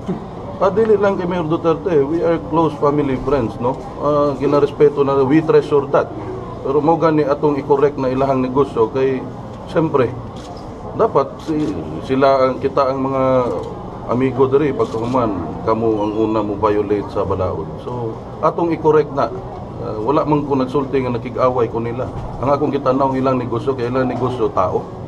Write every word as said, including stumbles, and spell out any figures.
Ah, dili lang kay Mayor Duterte, we are close family friends, no? Ah, ginarespeto na, we treasure that. Pero mo gani atong i-correct na ilahang negosyo kay siyempre dapat si, sila ang kita ang mga amigo diri pagkahuman kamo ang una mo violate sa balaod. So atong i-correct na. Uh, wala man ko nagsulti nga nakig-away ko nila. Ang akong kitanaw ilang negosyo kay ilang negosyo tao.